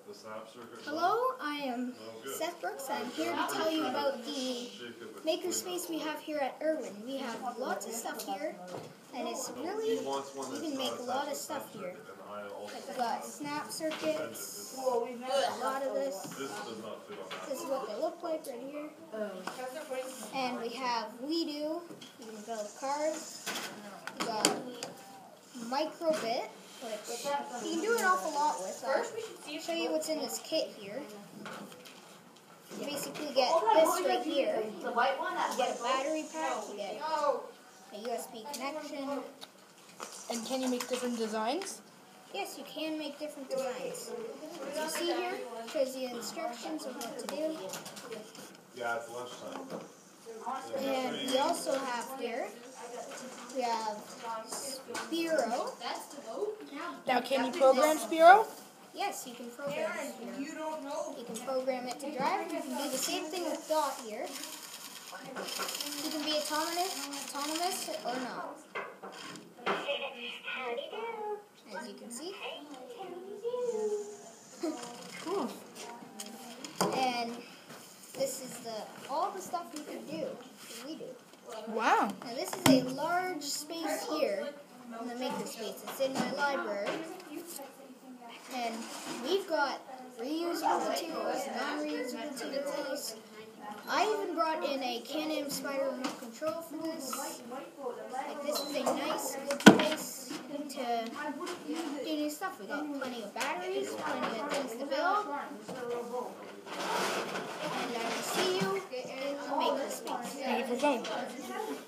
Hello, I am Seth Brooks, and I'm here to tell you about the makerspace we have here at Irwin. We have lots of stuff here, and it's really, you can make a lot of stuff here. We've got snap circuits, a lot of this. This is what they look like right here. And we have WeDo, you can build cars. We got Microbit, which you can do an awful lot with. I'll show you what's in this kit here. You basically get this right here. You get a battery pack, you get a USB connection. And can you make different designs? Yes, you can make different designs. As you see here, it shows you instructions of what to do. Yeah, it's lunchtime. And we also have here, we have Spiro. Now, can you program Spiro? Yes, you can program Spiro. You can program it to drive. You can do the same thing with Dot here. You can be autonomous or not. As you can see. Cool. And this is all the stuff you can do. We do. Wow. Now this is a large space here in the makerspace. It's in my library. And we've got reusable materials, non-reusable materials. I even brought in a Can-Am Spyder remote control for this. Like, this is a nice, good place to do new stuff. We got plenty of batteries, plenty of things to build. And I will see you in the makerspace. Thank you for coming.